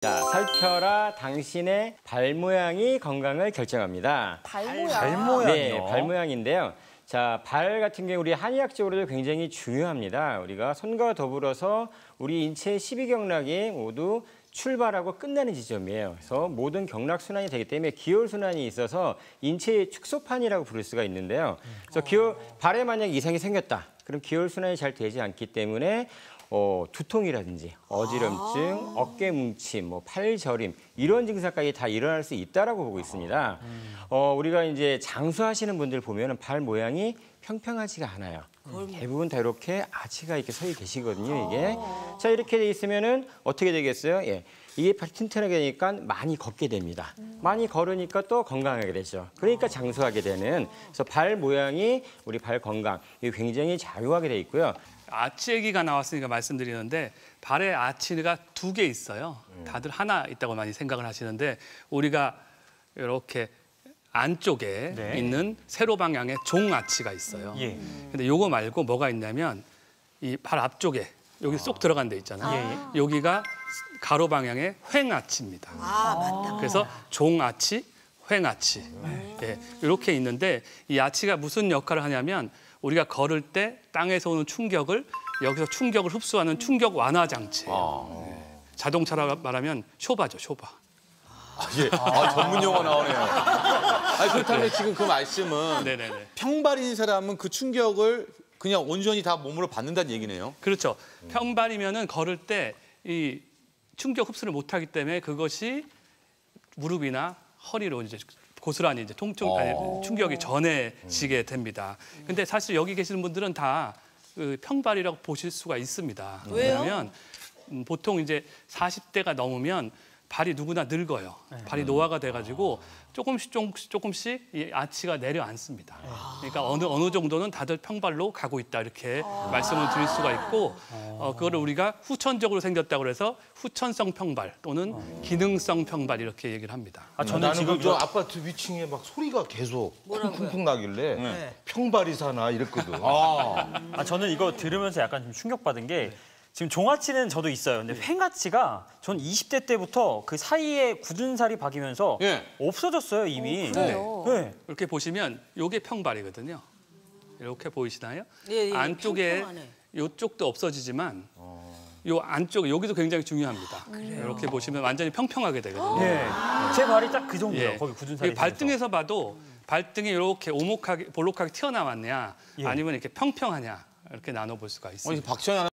자, 살펴라 당신의 발 모양이 건강을 결정합니다. 발 모양? 발 모양이요? 네, 발 모양인데요. 자, 발 같은 경우 우리 한의학적으로도 굉장히 중요합니다. 우리가 손과 더불어서 우리 인체의 12경락이 모두 출발하고 끝나는 지점이에요. 그래서 모든 경락 순환이 되기 때문에 기혈 순환이 있어서 인체의 축소판이라고 부를 수가 있는데요. 그래서 발에 만약 이상이 생겼다. 그럼 기혈 순환이 잘 되지 않기 때문에 두통이라든지 어지럼증, 어깨 뭉침, 팔 저림 이런 증상까지 다 일어날 수 있다라고 보고 있습니다. 우리가 이제 장수하시는 분들 보면은 발 모양이 평평하지가 않아요. 대부분 다 이렇게 아치가 이렇게 서 계시거든요, 이게. 자, 이렇게 돼 있으면은 어떻게 되겠어요? 예. 이게 발 튼튼하게 되니까 많이 걷게 됩니다. 많이 걸으니까 또 건강하게 되죠. 그러니까 장수하게 되는. 그래서 발 모양이 우리 발 건강, 이게 굉장히 작용하게 돼 있고요. 아치 얘기가 나왔으니까 말씀드리는데 발에 아치가 2개 있어요. 다들 하나 있다고 많이 생각을 하시는데 우리가 이렇게 안쪽에 네. 있는 세로 방향에 종아치가 있어요. 예. 근데 요거 말고 뭐가 있냐면 이 발 앞쪽에 여기 쏙 들어간 데 있잖아요. 여기가 가로 방향의 횡아치입니다. 아, 맞다. 그래서 종아치, 횡아치 예, 이렇게 있는데 이 아치가 무슨 역할을 하냐면 우리가 걸을 때 땅에서 오는 충격을 여기서 충격을 흡수하는 충격 완화 장치예요. 자동차로 말하면 쇼바죠, 쇼바. 예. 전문 용어 나오네요. 그렇다면 지금 그 말씀은 네네네. 평발인 사람은 그 충격을 그냥 온전히 다 몸으로 받는다는 얘기네요. 그렇죠. 평발이면은 걸을 때 이 충격 흡수를 못하기 때문에 그것이 무릎이나 허리로 이제 고스란히 이제 충격이 전해지게 됩니다. 근데 사실 여기 계시는 분들은 다 그 평발이라고 보실 수가 있습니다. 왜요? 왜냐면 보통 이제 40대가 넘으면 발이 누구나 늙어요. 발이 노화가 돼가지고 조금씩 이 아치가 내려앉습니다. 그러니까 어느 정도는 다들 평발로 가고 있다 이렇게 말씀을 드릴 수가 있고 그거를 우리가 후천적으로 생겼다고 해서 후천성 평발 또는 기능성 평발 이렇게 얘기를 합니다. 저는 나는 지금 저 아파트 위층에 막 소리가 계속 쿵쿵쿵 나길래 평발이 사나 이랬거든. 저는 이거 들으면서 약간 좀 충격받은 게 지금 종아치는 저도 있어요. 근데 횡아치가 전 20대 때부터 그 사이에 굳은 살이 박이면서 예. 없어졌어요, 이미. 그래요? 네. 이렇게 보시면 이게 평발이거든요. 이렇게 보이시나요? 예, 예, 안쪽에 평평하네. 이쪽도 없어지지만 요 안쪽 여기도 굉장히 중요합니다. 이렇게 보시면 완전히 평평하게 되거든요. 예. 제 발이 딱 그 정도예요. 예. 거기 굳은 살이. 이 발등에서 봐도 발등이 이렇게 오목하게 볼록하게 튀어나왔냐 예. 아니면 이렇게 평평하냐 이렇게 나눠볼 수가 있습니다. 박지원